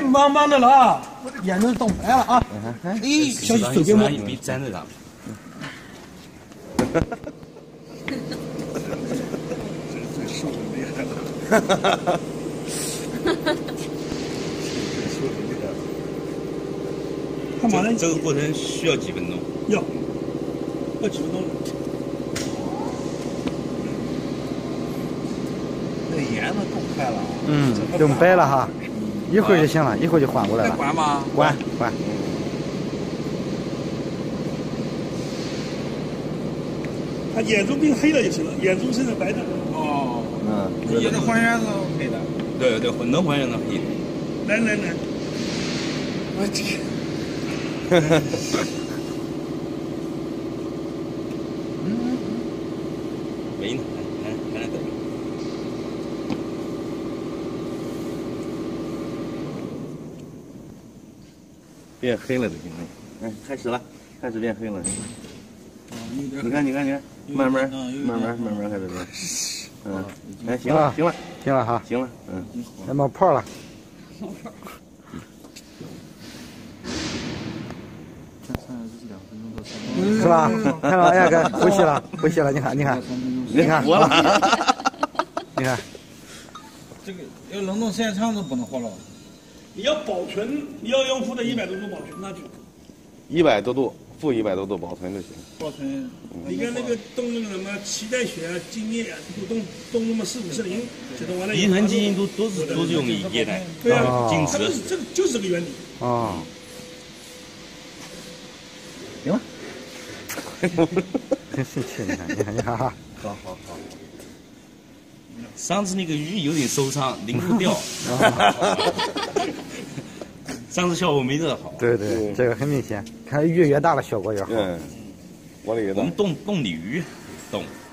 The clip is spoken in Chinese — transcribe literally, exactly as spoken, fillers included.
硬邦邦的了啊！我的眼都冻白了啊！哎，小心手别摸。 别粘在上面。 这这手很厉害了。哈哈哈哈。这手很厉害了。 干嘛呢？ 这个过程需要几分钟？ 要，要几分钟？ 那颜色够快了。 嗯，用白了哈，一会儿就行了，一会儿就缓过来了。 关吗？ 关关。 它眼珠变黑了就行了，眼珠现在白的。 哦。 嗯。 也是还原成黑的。 对对，能还原成黑的。 来来来。 我天。 嗯，没呢，还还能等。 变黑了的现在，哎，开始了，开始变黑了。你看，你看，你看，慢慢，慢慢，慢慢开始变。嗯，哎，行了，行了， 行了哈， 行了，嗯， 要冒泡了。 冒泡。 是吧？看到哎哥呼吸了，呼吸了，你看，你看，你看， 活了， 你看， 这个要冷冻时间长都不能活了。 你要保存，你要用负的一百多度保存那就。 一百多度，负一百多度保存就行。 保存。你看那个冻那个什么脐带血啊、精液啊，都冻冻那么四五十零，这都完了。 遗传基因都都是都是用于液态， 对啊， 精子它就是这个就是这个原理。 哦。 行了。 真生气，你看，你看，你看哈。 好好好。 上次那个鱼有点受伤，鳞不掉。上次效果没这好。 对对，这个很明显，看鱼越大了效果越好。 嗯，我的也我们冻冻鲤鱼，冻。